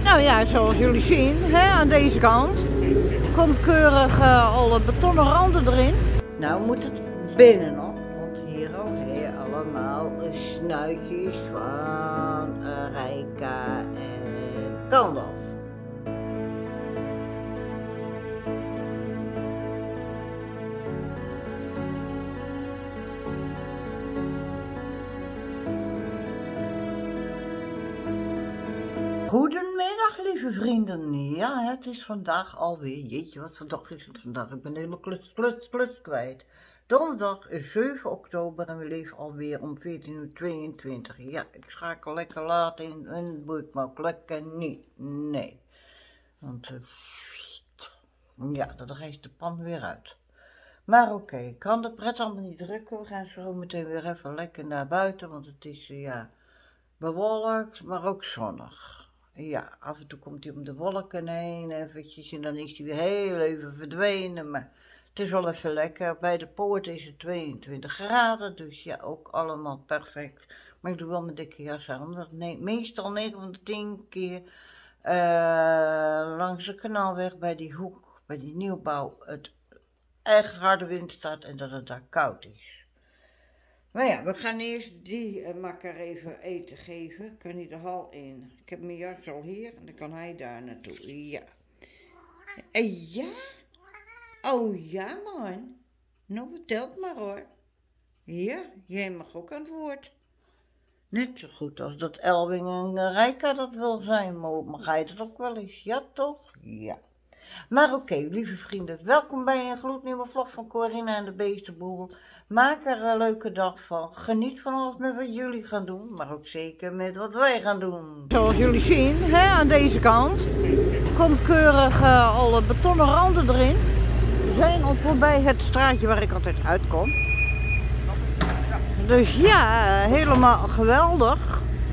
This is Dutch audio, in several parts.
Nou ja, zoals jullie zien, hè, aan deze kant komt keurig alle betonnen randen erin. Nou moet het binnen nog, want hier ook allemaal snuitjes van Rijka en Gandalf. Goedemiddag lieve vrienden, ja het is vandaag alweer, jeetje wat voor dag is het vandaag, ik ben helemaal klus kwijt. Donderdag is 7 oktober en we leven alweer om 14:22 uur. Ja, ik schakel lekker laat in en het boeit me ook lekker niet, nee. Want ja, dan rijst de pan weer uit. Maar oké, ik kan de pret allemaal niet drukken, we gaan zo meteen weer even lekker naar buiten, want het is ja bewolkt, maar ook zonnig. Ja, af en toe komt hij om de wolken heen eventjes en dan is hij weer heel even verdwenen, maar het is wel even lekker. Bij de poort is het 22 graden, dus ja, ook allemaal perfect. Maar ik doe wel mijn dikke jas aan, omdat meestal 9 van de 10 keer langs de kanaalweg bij die hoek, bij die nieuwbouw, het echt harde wind staat en dat het daar koud is. Maar ja, we gaan eerst die makker even eten geven. Kan hij de hal in? Ik heb mijn jas al hier en dan kan hij daar naartoe. Ja. Ja? Oh ja man. Nou vertel het maar hoor. Ja, jij mag ook aan het woord. Net zo goed als dat Elwing en Rijka dat wil zijn, maar mag hij dat ook wel eens? Ja toch? Ja. Maar oké, lieve vrienden, welkom bij een gloednieuwe vlog van Corina en de Beestenboel. Maak er een leuke dag van. Geniet van alles met wat jullie gaan doen, maar ook zeker met wat wij gaan doen. Zoals jullie zien, hè, aan deze kant komt keurig alle betonnen randen erin. We zijn al voorbij het straatje waar ik altijd uitkom. Dus ja, helemaal geweldig.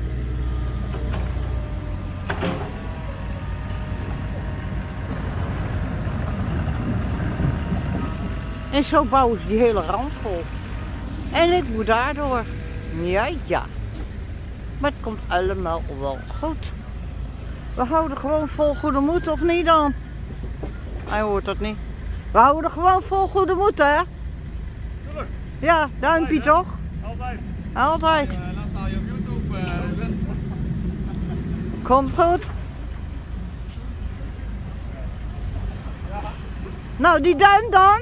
En zo bouwen ze die hele rand vol. En ik moet daardoor. Ja. Maar het komt allemaal wel goed. We houden gewoon vol goede moed, of niet dan? Hij hoort dat niet. We houden gewoon vol goede moed, hè? Tuurlijk. Ja, duimpje toch? Altijd. Altijd. Dan sta je op YouTube. Komt goed. Nou, die duim dan?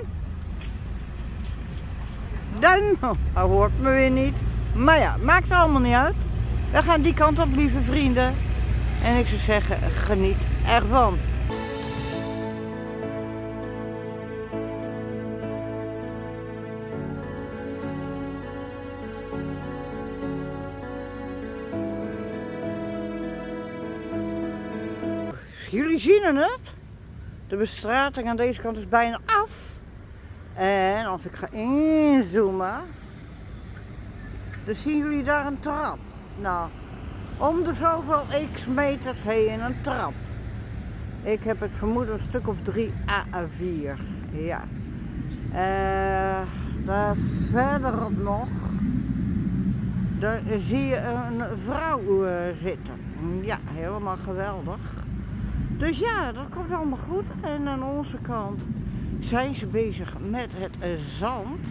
Duim. Oh, hij hoort me weer niet. Maar ja, maakt er allemaal niet uit. We gaan die kant op, lieve vrienden. En ik zou zeggen, geniet ervan. Jullie zien het. De bestrating aan deze kant is bijna af. En als ik ga inzoomen, dan zien jullie daar een trap. Nou, om de zoveel x meters heen een trap. Ik heb het vermoeden een stuk of 3 à 4. Ja. Daar verderop nog, daar zie je een vrouw zitten. Ja, helemaal geweldig. Dus ja, dat komt allemaal goed. En aan onze kant zijn ze bezig met het zand.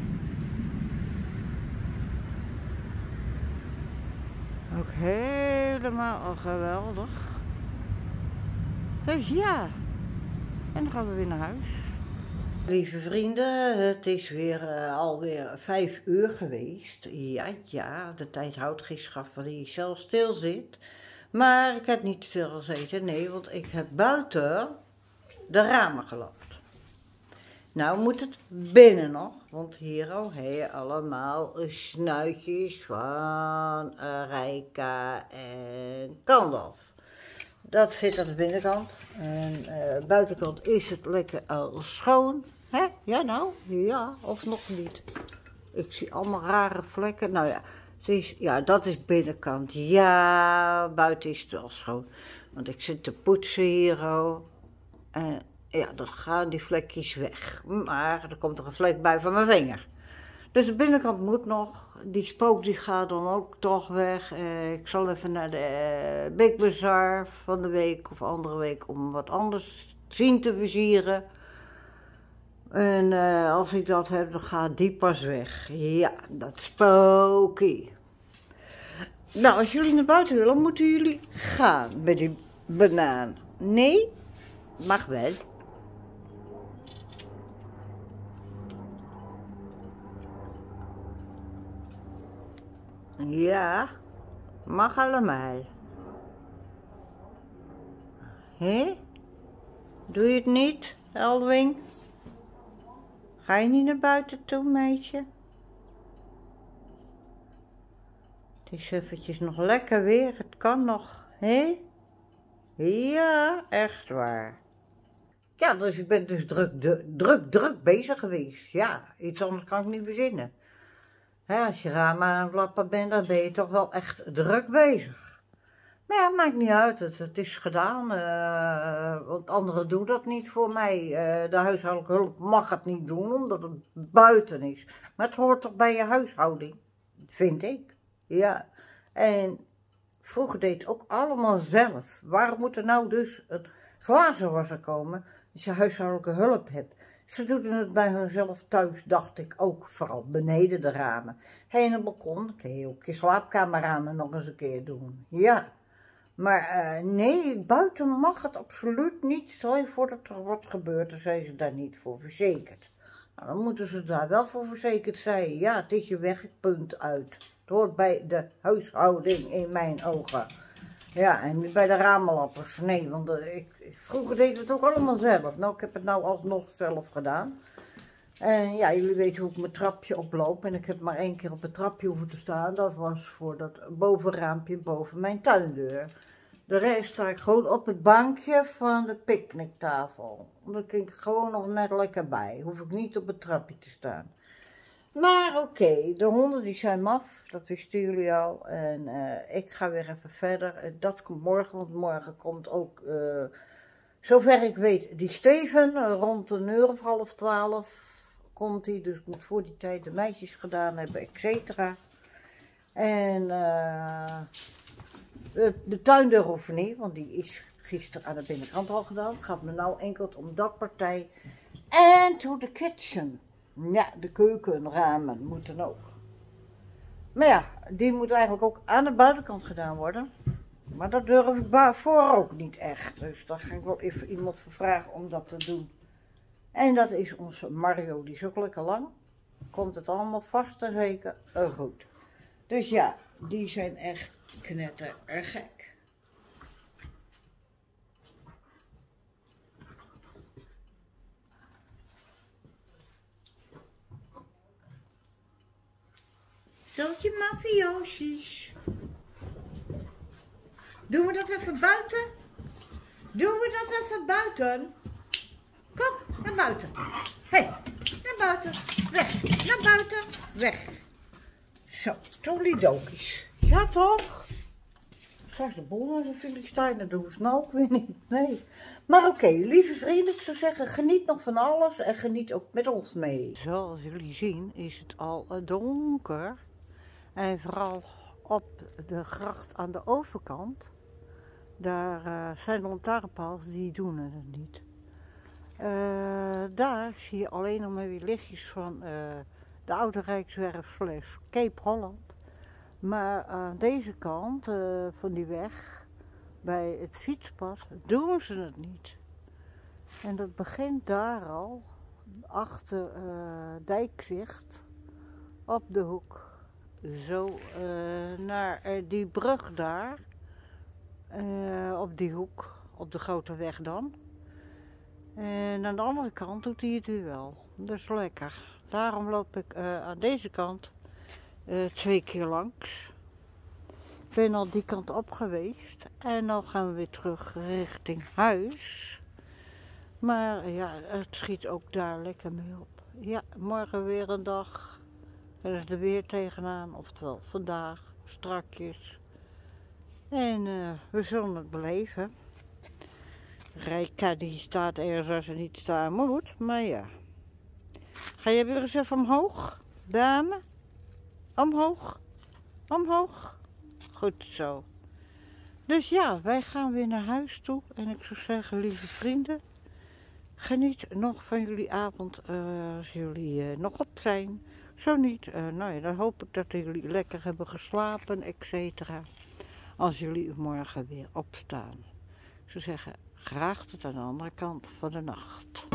Ook helemaal geweldig. Dus ja, en dan gaan we weer naar huis. Lieve vrienden, het is weer alweer 5 uur geweest. Ja, de tijd houdt geen schaf wanneer je zelf stil zit. Maar ik heb niet te veel gezeten, nee, want ik heb buiten de ramen gelapt. Nou moet het binnen nog, want hier al allemaal snuitjes van Rijka en Gandalf. Dat zit aan de binnenkant en de buitenkant is het lekker al schoon. Hè? Ja nou, ja, of nog niet. Ik zie allemaal rare vlekken, nou ja. Ja, dat is binnenkant. Ja, buiten is het wel schoon. Want ik zit te poetsen hier al. En ja, dan gaan die vlekjes weg. Maar er komt er een vlek bij van mijn vinger. Dus de binnenkant moet nog. Die spook die gaat dan ook toch weg. Ik zal even naar de Big Bazaar van de week of andere week om wat anders zien te versieren. En als ik dat heb, dan gaat die pas weg. Ja, dat spookie. Nou, als jullie naar buiten willen, moeten jullie gaan met die banaan. Nee, mag wel. Ja, mag allemaal. Hé? Doe je het niet, Elwing? Ga je niet naar buiten toe, meisje? Het is eventjes nog lekker weer, het kan nog, hé? Ja, echt waar. Ja, dus ik ben dus druk bezig geweest. Ja, iets anders kan ik niet verzinnen. Hè, als je ramen aan het lappen bent, dan ben je toch wel echt druk bezig. Maar ja, maakt niet uit, het is gedaan, want anderen doen dat niet voor mij. De huishoudelijke hulp mag het niet doen, omdat het buiten is. Maar het hoort toch bij je huishouding, vind ik. Ja, en vroeger deed het ook allemaal zelf. Waarom moet er nou dus een glazenwasser komen als je huishoudelijke hulp hebt? Ze doen het bij hunzelf thuis, dacht ik ook, vooral beneden de ramen. Heen op het balkon kun je ook je slaapkamerramen nog eens een keer doen. Ja, maar nee, buiten mag het absoluut niet. Stel je voor dat er wat gebeurt, dan zijn ze daar niet voor verzekerd. Nou, dan moeten ze daar wel voor verzekerd zijn. Ja, het is je weg, punt uit. Het hoort bij de huishouding in mijn ogen. Ja, en niet bij de ramenlappers. Nee, want vroeger deed het ook allemaal zelf. Nou, ik heb het nou alsnog zelf gedaan. En ja, jullie weten hoe ik mijn trapje oploop. En ik heb maar 1 keer op het trapje hoeven te staan. Dat was voor dat bovenraampje boven mijn tuindeur. De rest sta ik gewoon op het bankje van de picknicktafel. Daar kun ik gewoon nog net lekker bij. Hoef ik niet op het trapje te staan. Maar oké, de honden die zijn maf, dat wisten jullie al. En ik ga weer even verder. Dat komt morgen, want morgen komt ook, zover ik weet, die Steven. Rond 11:30 komt hij. Dus ik moet voor die tijd de meisjes gedaan hebben, et cetera. En de tuindeur hoeft niet, want die is gisteren aan de binnenkant al gedaan. Het gaat me nou enkel om dat partij. En to the kitchen. Ja, de keukenramen moeten ook. Maar ja, die moet eigenlijk ook aan de buitenkant gedaan worden. Maar dat durf ik voor ook niet echt. Dus daar ga ik wel even iemand voor vragen om dat te doen. En dat is onze Mario, die is ook lekker lang. Komt het allemaal vast en zeker goed. Dus ja, die zijn echt knettergek. Zootje mafioosjes. Doen we dat even buiten? Doen we dat even buiten? Kom, naar buiten. Hé, naar buiten. Weg. Naar buiten. Weg. Zo, tolidokies. Ja toch? Straks de boel naar de Filistijnen, dat doen ze nou ook weer niet. Nee. Maar oké, lieve vrienden, ik zou zeggen, geniet nog van alles en geniet ook met ons mee. Zoals jullie zien is het al donker. En vooral op de gracht aan de overkant, daar zijn lantaarnpalen die doen het niet. Daar zie je alleen nog maar weer lichtjes van de Oude Rijkswerf / Cape Holland. Maar aan deze kant van die weg, bij het fietspad, doen ze het niet. En dat begint daar al, achter Dijkzicht, op de hoek. Zo naar die brug daar, op die hoek, op de grote weg dan. En aan de andere kant doet hij het nu wel. Dat is lekker. Daarom loop ik aan deze kant 2 keer langs. Ik ben al die kant op geweest en dan gaan we weer terug richting huis. Maar ja, het schiet ook daar lekker mee op. Ja, morgen weer een dag. Er is er weer tegenaan, oftewel vandaag, strakjes. En we zullen het beleven. Rijka die staat ergens waar ze niet staan moet, maar ja. Ga je weer eens even omhoog? Dame. Omhoog. Omhoog. Goed zo. Dus ja, wij gaan weer naar huis toe. En ik zou zeggen, lieve vrienden, geniet nog van jullie avond als jullie nog op zijn. Zo niet, nou ja, dan hoop ik dat jullie lekker hebben geslapen, etc. Als jullie morgen weer opstaan. Ik zou zeggen, graag tot aan de andere kant van de nacht.